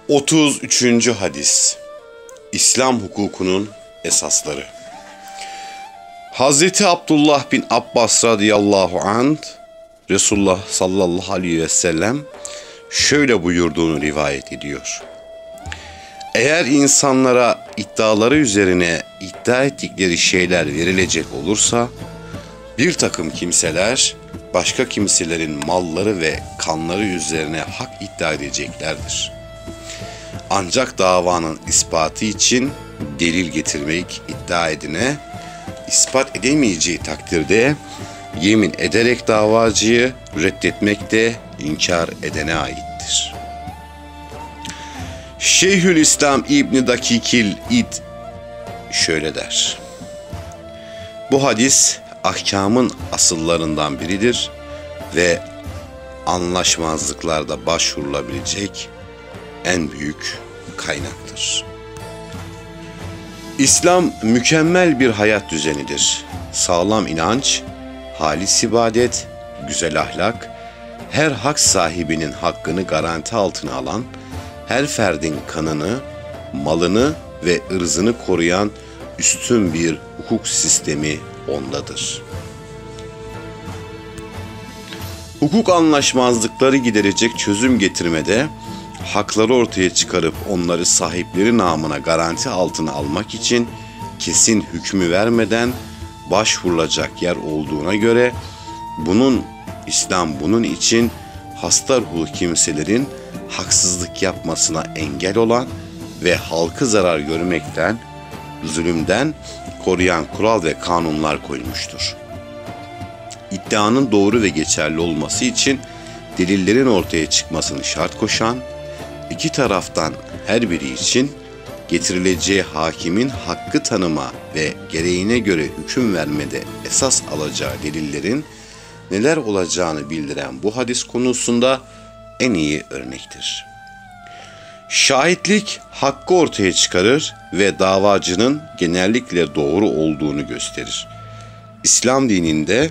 33. hadis. İslam hukukunun esasları. Hazreti Abdullah bin Abbas radıyallahu anh, Resulullah sallallahu aleyhi ve sellem şöyle buyurduğunu rivayet ediyor. Eğer insanlara iddiaları üzerine iddia ettikleri şeyler verilecek olursa, bir takım kimseler başka kimselerin malları ve kanları üzerine hak iddia edeceklerdir. Ancak davanın ispatı için delil getirmek iddia edine, ispat edemeyeceği takdirde yemin ederek davacıyı reddetmek de inkar edene aittir. Şeyhülislam İbn Dakikil İd şöyle der. Bu hadis ahkamın asıllarından biridir ve anlaşmazlıklarda başvurulabilecek en büyük kaynaktır. İslam mükemmel bir hayat düzenidir. Sağlam inanç, halis ibadet, güzel ahlak, her hak sahibinin hakkını garanti altına alan, her ferdin kanını, malını ve ırzını koruyan üstün bir hukuk sistemi ondadır. Hukuk anlaşmazlıkları giderecek çözüm getirmede, hakları ortaya çıkarıp onları sahipleri namına garanti altına almak için kesin hükmü vermeden başvurulacak yer olduğuna göre İslam bunun için hasta ruhlu kimselerin haksızlık yapmasına engel olan ve halkı zarar görmekten, zulümden koruyan kural ve kanunlar koymuştur. İddianın doğru ve geçerli olması için delillerin ortaya çıkmasını şart koşan, İki taraftan her biri için getirileceği hakimin hakkı tanıma ve gereğine göre hüküm vermede esas alacağı delillerin neler olacağını bildiren bu hadis konusunda en iyi örnektir. Şahitlik hakkı ortaya çıkarır ve davacının genellikle doğru olduğunu gösterir. İslam dininde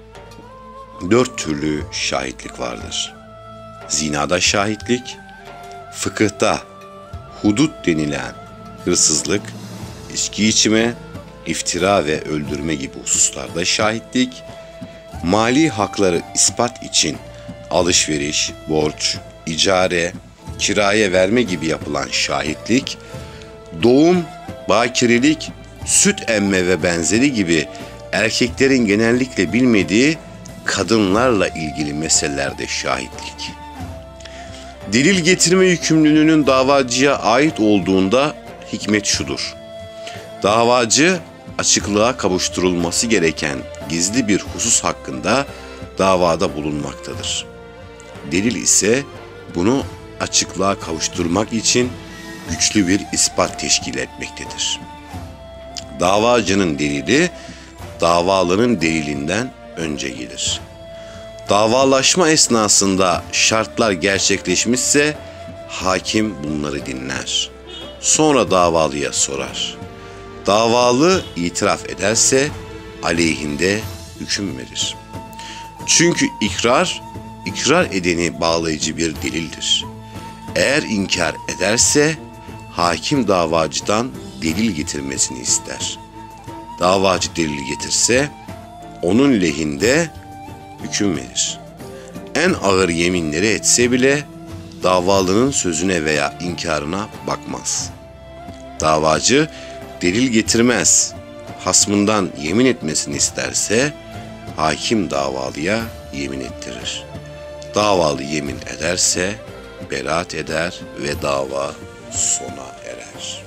4 türlü şahitlik vardır. Zinada şahitlik, fıkıhta hudut denilen hırsızlık, içki içme, iftira ve öldürme gibi hususlarda şahitlik, mali hakları ispat için alışveriş, borç, icare, kiraya verme gibi yapılan şahitlik, doğum, bakirelilik, süt emme ve benzeri gibi erkeklerin genellikle bilmediği kadınlarla ilgili meselelerde şahitlik. Delil getirme yükümlülüğünün davacıya ait olduğunda hikmet şudur. Davacı açıklığa kavuşturulması gereken gizli bir husus hakkında davada bulunmaktadır. Delil ise bunu açıklığa kavuşturmak için güçlü bir ispat teşkil etmektedir. Davacının delili davalının delilinden önce gelir. Davalaşma esnasında şartlar gerçekleşmişse hakim bunları dinler. Sonra davalıya sorar. Davalı itiraf ederse aleyhinde hüküm verir. Çünkü ikrar edeni bağlayıcı bir delildir. Eğer inkar ederse hakim davacıdan delil getirmesini ister. Davacı delil getirse onun lehinde hüküm verir. En ağır yeminleri etse bile davalının sözüne veya inkarına bakmaz. Davacı delil getirmez, hasmından yemin etmesini isterse hakim davalıya yemin ettirir. Davalı yemin ederse beraat eder ve dava sona erer.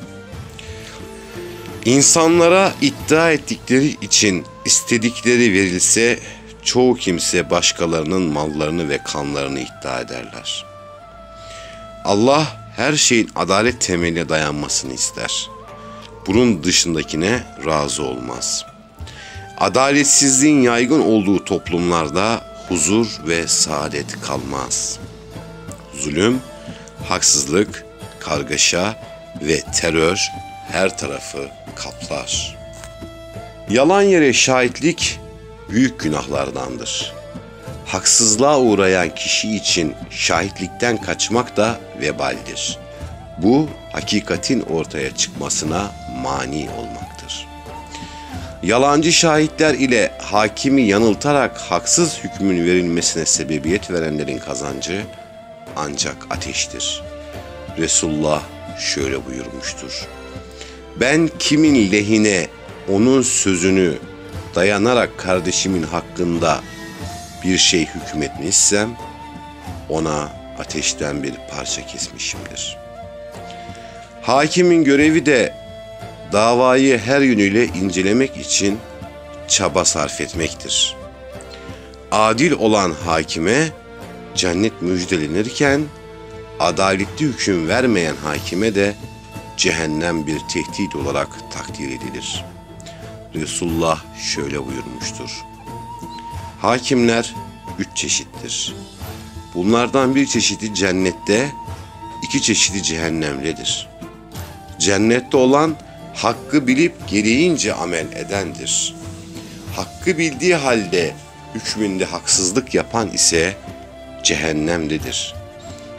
İnsanlara iddia ettikleri için istedikleri verilse çoğu kimse başkalarının mallarını ve kanlarını iddia ederler. Allah her şeyin adalet temeline dayanmasını ister. Bunun dışındakine razı olmaz. Adaletsizliğin yaygın olduğu toplumlarda huzur ve saadet kalmaz. Zulüm, haksızlık, kargaşa ve terör her tarafı kaplar. Yalan yere şahitlik büyük günahlardandır. Haksızlığa uğrayan kişi için şahitlikten kaçmak da vebaldir. Bu hakikatin ortaya çıkmasına mani olmaktır. Yalancı şahitler ile hakimi yanıltarak haksız hükmün verilmesine sebebiyet verenlerin kazancı ancak ateştir. Resulullah şöyle buyurmuştur: ben kimin lehine onun sözünü dayanarak kardeşimin hakkında bir şey hükmetmişsem ona ateşten bir parça kesmişimdir. Hakimin görevi de davayı her yönüyle incelemek için çaba sarf etmektir. Adil olan hakime cennet müjdelenirken, adaletli hüküm vermeyen hakime de cehennem bir tehdit olarak takdir edilir. Resulullah şöyle buyurmuştur: hakimler 3 çeşittir. Bunlardan bir çeşidi cennette, 2 çeşidi cehennemdedir. Cennette olan hakkı bilip gereğince amel edendir. Hakkı bildiği halde hükmünde haksızlık yapan ise cehennemdedir.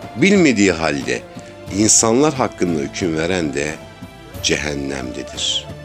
Bilmediği halde insanlar hakkında hüküm veren de cehennemdedir.